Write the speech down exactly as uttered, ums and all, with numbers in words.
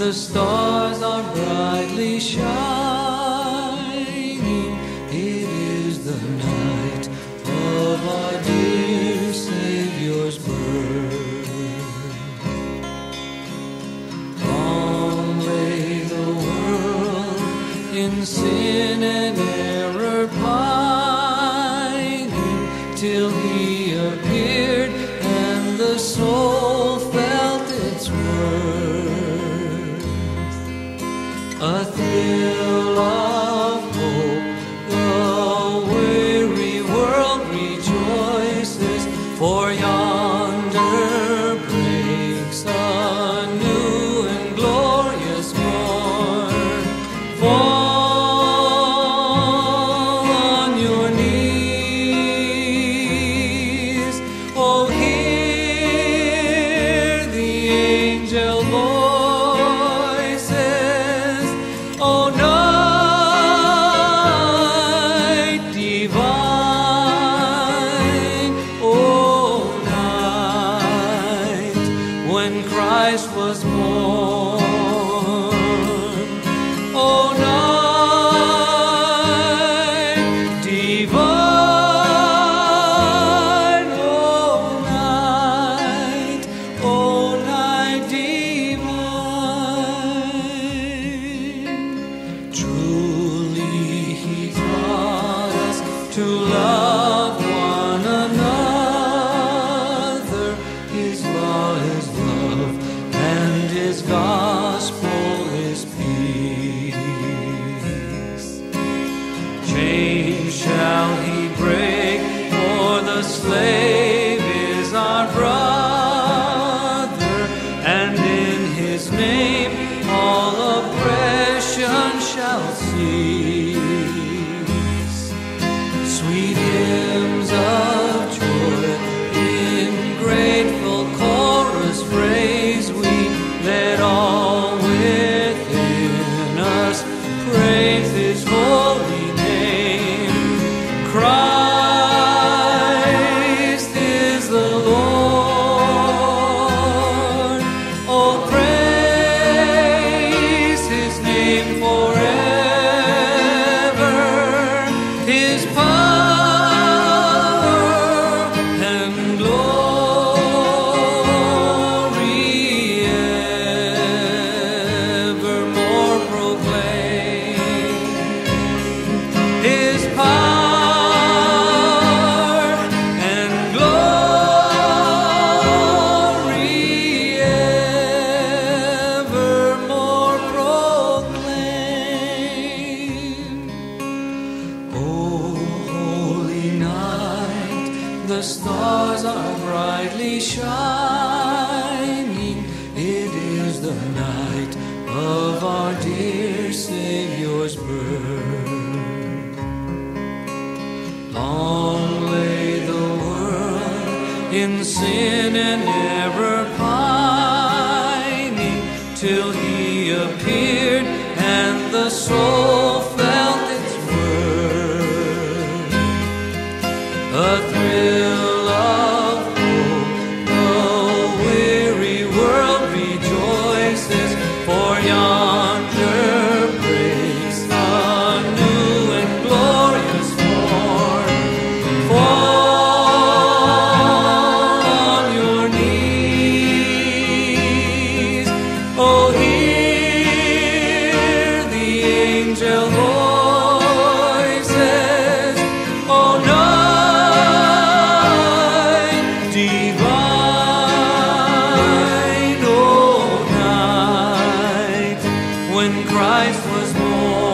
the stars are brightly shining. It is the night of our dear Savior's birth. Long lay the world in sin and error pining, till He appeared and the soul felt its worth. A thrill of hope, the weary world rejoices, for yonder breaks a new and glorious morn. Fall on your knees, oh, hear the angel voices, oh, night divine, oh, night when Christ was born, oh, night divine, oh, night, oh, night divine. Truly He taught us to love one another. His law is love, and His gospel is peace. Chains shall He break, for the slave is our brother, and in His name all oppression shall cease. Sweet hymns of joy in grateful chorus praise we, let all within us praise His holy name. Christ is the Lord, oh, praise His name forever. His power and glory evermore proclaim. His power and glory evermore proclaim. Oh, holy night, the stars are brightly shining. It is the night of our dear Savior's birth. Long lay the world in sin and error pining, till He appeared and the soul felt its worth. A thrill of hope, the weary world rejoices, for yonder breaks a new and glorious morn. Fall on your knees, oh, hear the angel voices, oh, night divine, oh, night when Christ was born.